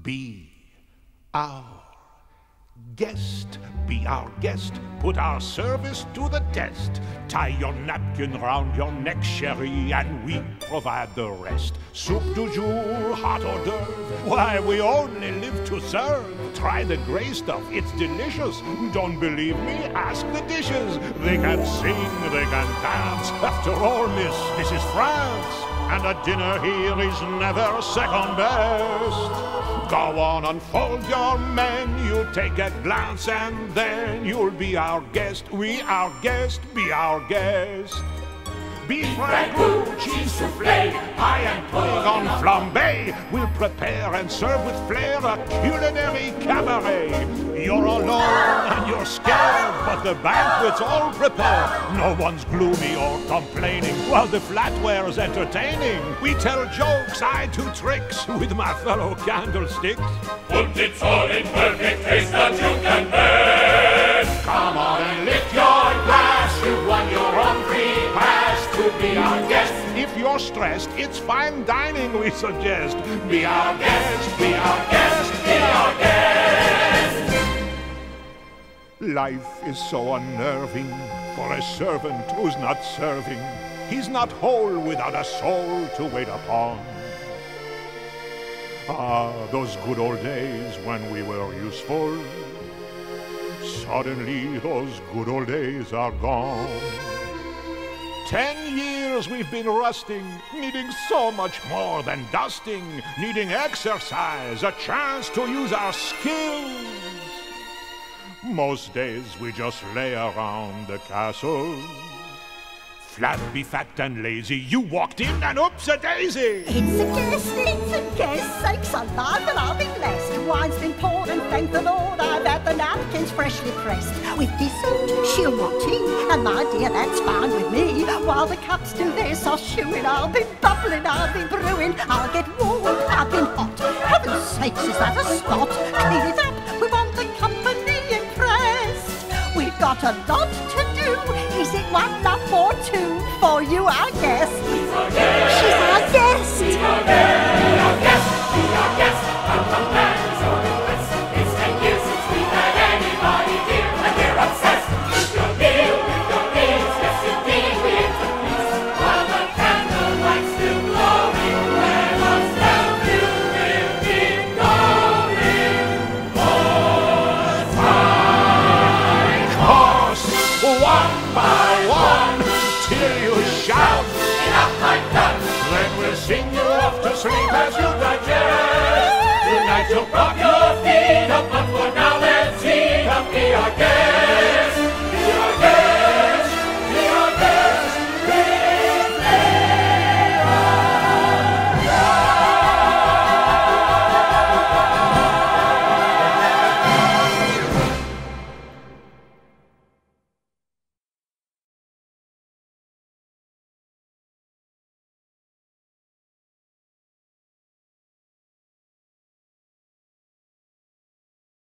Be our guest, be our guest, put our service to the test. Tie your napkin round your neck, chérie, and we provide the rest. Soup du jour, hot hors d'oeuvre, why, we only live to serve. Try the gray stuff, it's delicious. Don't believe me? Ask the dishes. They can sing, they can dance. After all, miss, this is France, and a dinner here is never second best. Go on, unfold your menu, take a glance, and then you'll be our guest. We our guest, be our guest. Beef ragout, cheese soufflé, pie and pudding on flambé. We'll prepare and serve with flair a culinary cabaret. You're alone and you're scared, but the banquet's all prepared. No one's gloomy or complaining, while the flatware's entertaining. We tell jokes, I do tricks with my fellow candlesticks. Put it all in perfect taste that you can best. Come on and lift your glass, you've won your own free pass to be our guest. If you're stressed, it's fine dining we suggest. Be our guest, be our guest, be our guest. Life is so unnerving for a servant who's not serving. He's not whole without a soul to wait upon. Ah, those good old days when we were useful. Suddenly those good old days are gone. 10 years we've been rusting, needing so much more than dusting, needing exercise, a chance to use our skills. Most days we just lay around the castle. Flabby, fat and lazy, you walked in and oops-a-daisy! It's a guest, sakes alive that I'll be blessed. Wine's been poured and thank the Lord I've had the napkins freshly pressed. With dessert, she'll want tea, and my dear, that's fine with me. While the cups do their soft chewing, I'll be bubbling, I'll be brewing. I'll get warm, I've been hot. Heaven's sakes, is that a spot? Clean it up, we want the company impressed. We've got a lot to do. Is it one love or two for you, our guest? She's our guest. She's our guest. Be our guest. Be our guest. Be our guest. Come back, so impressed. It's 10 years since we've had anybody here, and we're obsessed with your meal, with your meals. Yes, indeed, we interplease. While the candlelight's still glowing, let us tell you we'll keep going. Horse, one by one, till you shout, Enough, I'm done. then we'll sing you off to sleep as you digest. Tonight you'll prop your feet up